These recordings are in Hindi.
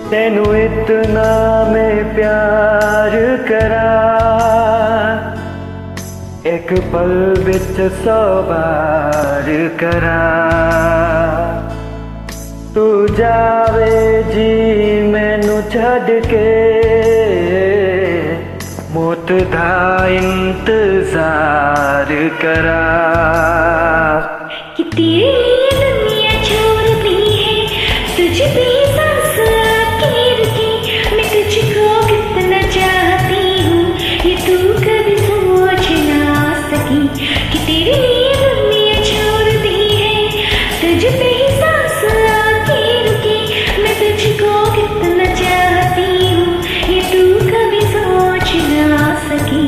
तेनू इतना मैं प्यार करा, एक पल बिच 100 बार करा। तू जावे जी मैनू छड़ के, मौत दा इंतजार करा। कि तेरे लिए दुनिया छोड़ दी है, तुझ पे सांस आके रुकी। मैं तुझको कितना चाहती हूँ, ये तू कभी सोच ना सकी। कि तेरे लिए दुनिया छोड़ दी है, तुझ पे सांस आके रुकी। मैं तुझको कितना चाहती हूँ, ये तू कभी सोच ना सकी।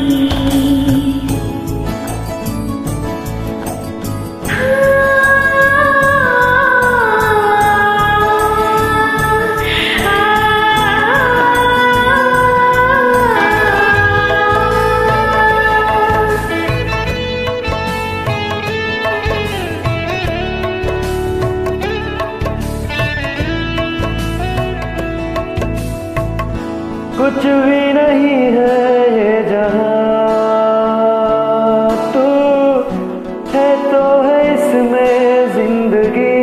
कुछ भी नहीं है ये जहां, तू है तो है इसमें जिंदगी।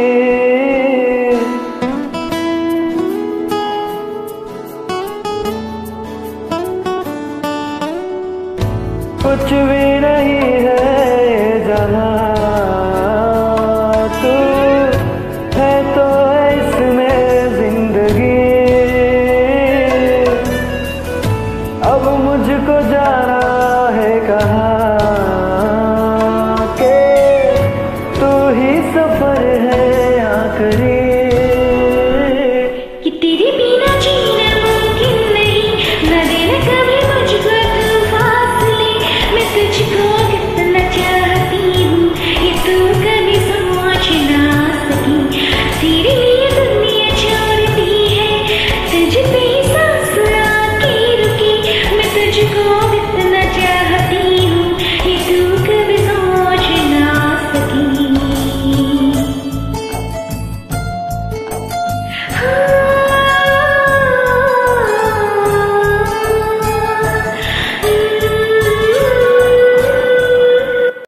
कुछ भी नहीं है ये जहां, तू है तो है इसमें जिंदगी। अब मुझको जाना है कहाँ,